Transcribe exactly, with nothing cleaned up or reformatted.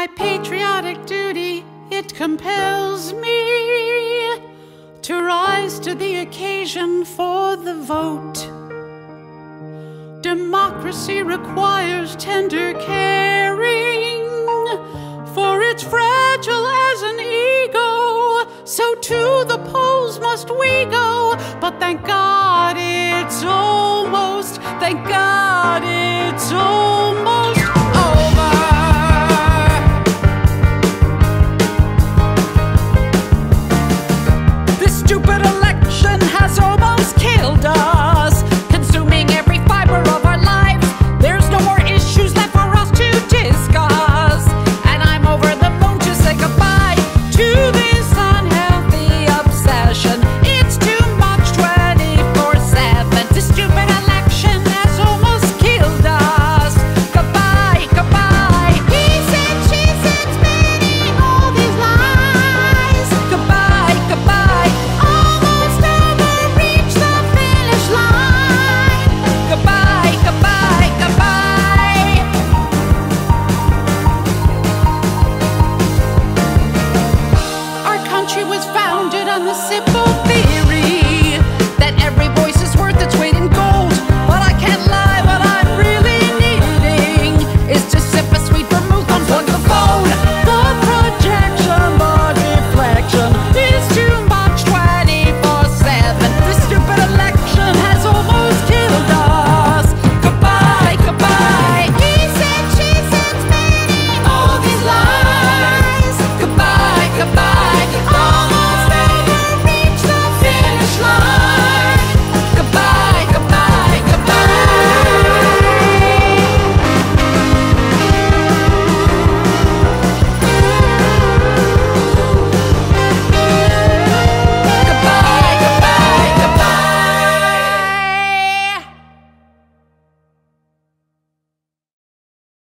My patriotic duty, it compels me to rise to the occasion for the vote. Democracy requires tender caring, for it's fragile as an ego. So to the polls must we go. But thank God it's almost, thank God it's almost